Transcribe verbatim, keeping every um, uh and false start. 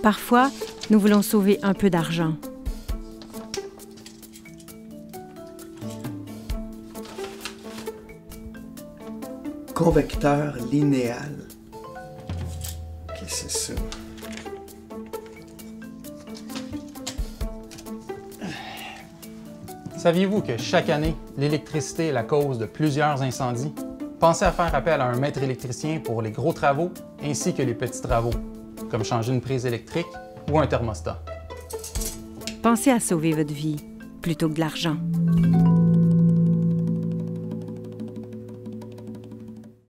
Parfois, nous voulons sauver un peu d'argent. Convecteur linéal. Qu'est-ce que c'est ça? Saviez-vous que chaque année, l'électricité est la cause de plusieurs incendies? Pensez à faire appel à un maître électricien pour les gros travaux ainsi que les petits travaux, comme changer une prise électrique ou un thermostat. Pensez à sauver votre vie plutôt que de l'argent.